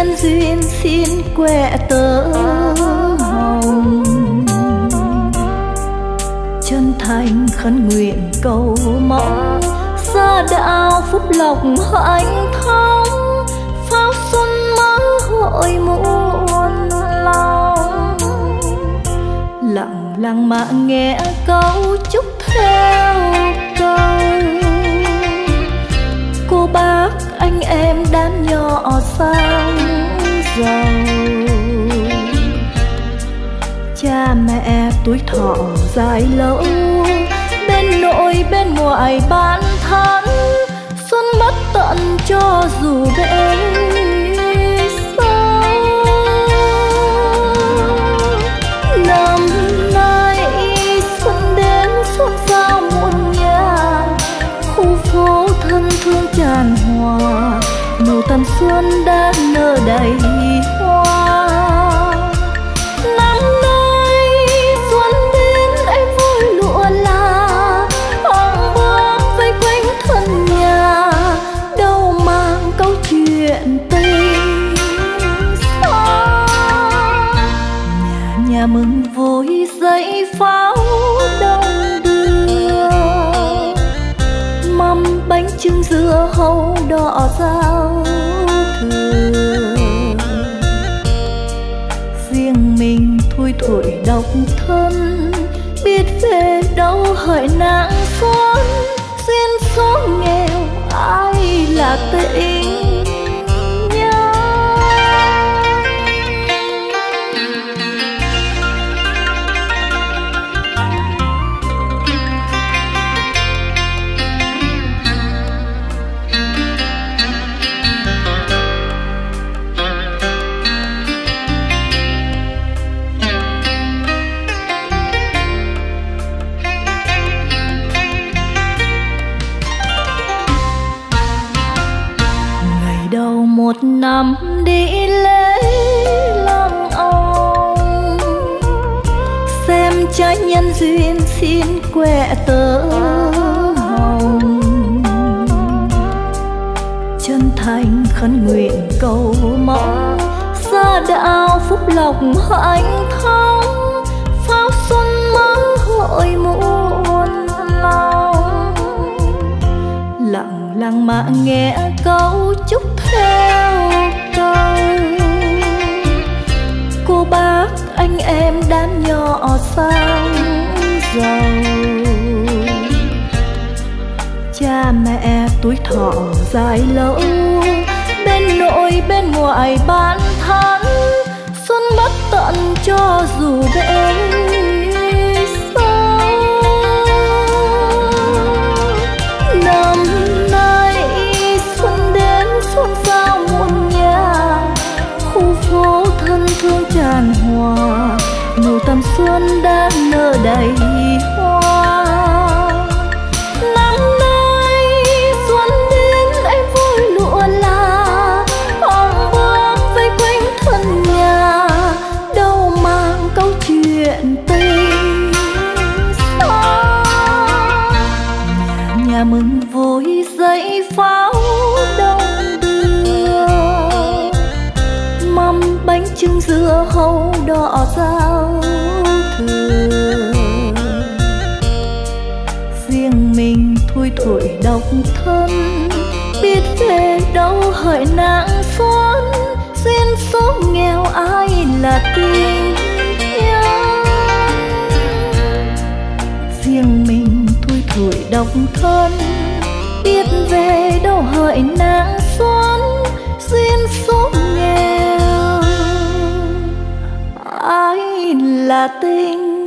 nhân duyên xin quẹ tơ hồng. Chân thành khấn nguyện cầu mong xa đạo phúc lộc hạnh thông, pháo xuân mơ hội muôn lòng. Lặng lặng mà nghe câu chúc theo câu, cô bác anh em đám nhỏ sang giàu. Cha mẹ tuổi thọ dài lâu, bên nội bên ngoại bán thân, xuân bất tận cho dù bể xa. Năm nay xuân đến xuân sao muôn nhà, khu phố thân thương tràn hòa, màu tầm xuân đã nở đầy hoa. Năm nay xuân đến em vui lụa là, ông bước vây quanh thân nhà, đâu mang câu chuyện tình xa. Nhà nhà mừng vui dậy pháo đông đưa, mâm bánh trưng dưa hấu đỏ giao thừa. Riêng mình thui thủi độc thân, biết về đâu hỡi nắng xuân, duyên số nghèo ai là tình nhau. Một năm đi lễ Lăng Ông, xem trái nhân duyên xin quẹ tơ hồng. Chân thành khấn nguyện cầu mong xa đạo phúc lộc hạnh thông, pháo xuân mơ hội muôn lòng. Lặng lặng mà nghe câu chúc theo câu, cô bác anh em đám nhỏ sang giàu. Cha mẹ tuổi thọ dài lâu, bên nội bên ngoại bán thân, xuân bất tận cho dù bể xa. Năm nay xuân đến xuân sao muôn nhà, khu phố thân thương tràn hòa, màu tầm xuân đã nở đầy hoa. Năm nay xuân đến em vui lụa là, ông bước vây quanh thân nhà, đâu mang câu chuyện tình xa. Nhà nhà mừng vui dậy pháo đông đưa, mâm bánh trưng dưa hấu đỏ giao thừa. Riêng mình thui thủi độc thân, biết về đâu hỡi nắng xuân, duyên số nghèo ai là tình nhau. Riêng mình thui thủi độc thân, biết về đâu hỡi nắng xuân, duyên số nghèo ai là tình